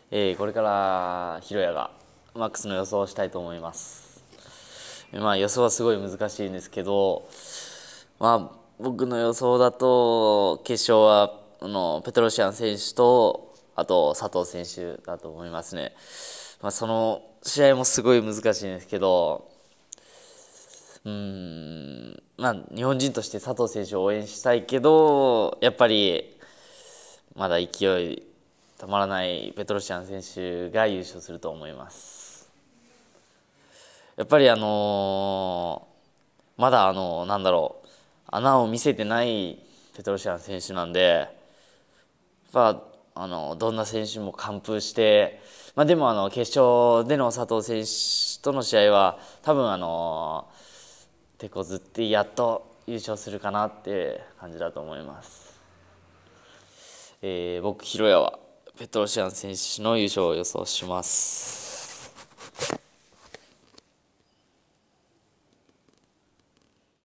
これからヒロヤがマックスの予想をしたいと思います。予想はすごい難しいんですけど、僕の予想だと決勝はペトロシアン選手とあと佐藤選手だと思いますね。その試合もすごい難しいんですけど、日本人として佐藤選手を応援したいけど、やっぱりまだ勢い止まらないペトロシアン選手が優勝すると思います。やっぱりまだ穴を見せてないペトロシアン選手なんで、どんな選手も完封して、でも決勝での佐藤選手との試合は多分手こずってやっと優勝するかなって感じだと思います。僕ヒロヤはペトロシアン選手の優勝を予想します。